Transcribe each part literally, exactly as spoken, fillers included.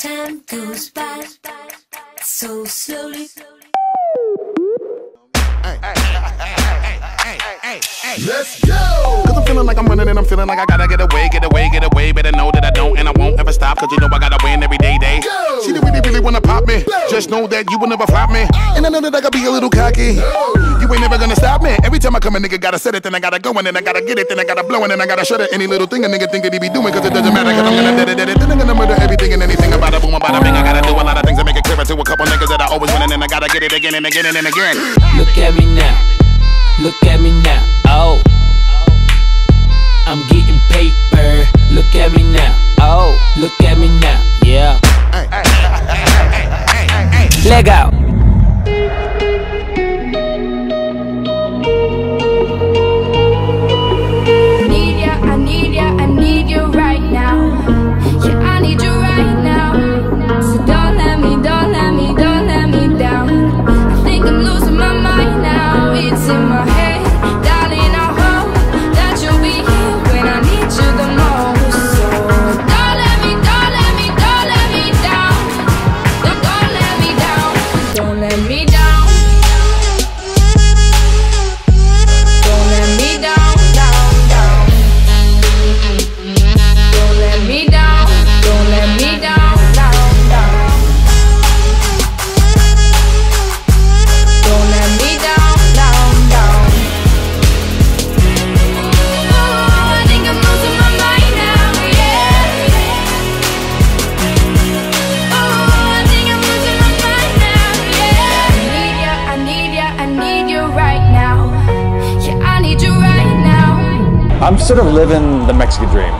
Time goes by so slowly. Let's go! Cause I'm feeling like I'm running and I'm feeling like I gotta get away, get away, get away. Better know that I don't and I won't ever stop. Cause you know I gotta win every day, day. Go! She really, really wanna pop me. Go! Just know that you will never flop me. Oh! And I know that I gotta be a little cocky. No! You ain't never gonna stop me. Every time I come a nigga gotta set it, then I gotta go and then I gotta get it, then I gotta blow and then I gotta shut it. Any little thing a nigga think that he be doing, cause it doesn't matter, cause I'm gonna dead it, dead it. Then I'm gonna murder everything and anything about a boom, about a bang. I gotta do a lot of things to make it clearer to a couple niggas that I always win and then I gotta get it again and again and again. Look at me now, look at me now, oh, I'm getting paper. Look at me now, oh, look at me now, yeah. Hey, hey, hey, hey, hey, hey. Leg out. I need ya, I need you right now. Yeah, I need you right now. So don't let me, don't let me, don't let me down. I think I'm losing my mind now. It's in my head, darling, I hope that you'll be here when I need you the most. So don't let me, don't let me, don't let me down. Don't, don't let me down. Don't let me down. Don't let me down, down, down. Don't let me down, don't let me down, down, down. Don't let me down, down, down. Oh, I think I'm losing my mind now, yeah. Oh, I think I'm losing my mind now, yeah. I need ya, I need ya, I need you right now. Yeah, I need you right now. I'm sort of living the Mexican dream.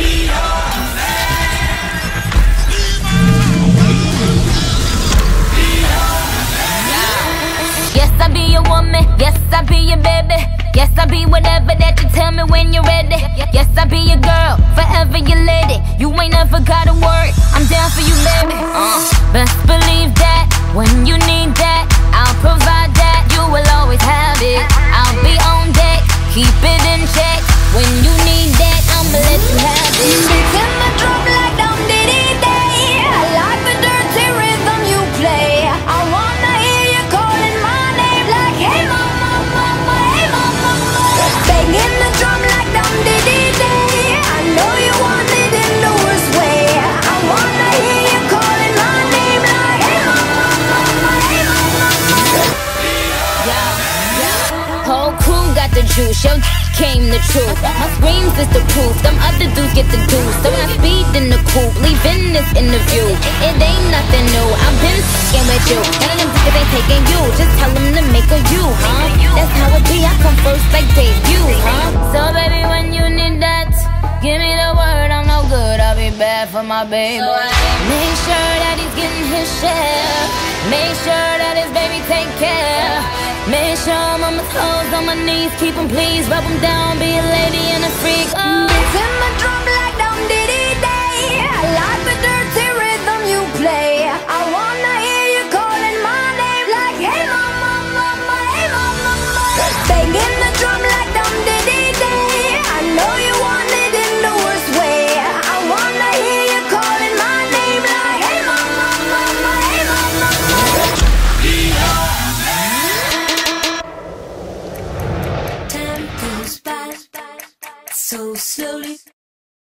Yes, I be your woman. Yes, I be your baby. Yes, I be whatever that you tell me when you're ready. Yes, I be your girl, forever your lady. You ain't never gotta worry, I'm down for you, baby. Uh, best believe that when you need that, I'll provide that. You will always have it. I'll be on deck, keep it in check. When you need that, I'ma let you have it. Beating the drum like down diddy day. I like the dirty rhythm you play. I wanna hear you calling my name like, hey mama, mama, hey mama, mama. Banging the drum like down diddy day. I know you want it in the worst way. I wanna hear you calling my name like, hey mama, mama, hey mama, mama. Yeah, yeah. Whole crew got the juice, yo came the truth. My screams is the proof, them other dudes get the deuce. So I speed in the coupe, leaving this interview. It ain't nothing new, I've been f***ing with you. None of them niggas ain't taking you, just tell them to make a you, huh? That's how it be, I come first like debut, huh? So baby, when you need that, give me the word, I'm no good, I'll be bad for my baby. Make sure that he's getting his share. Make sure that his baby take care. Make sure I'm on my toes, on my knees, keep him please, rub him down, be a lady and a freak. Oh. Beating the drum like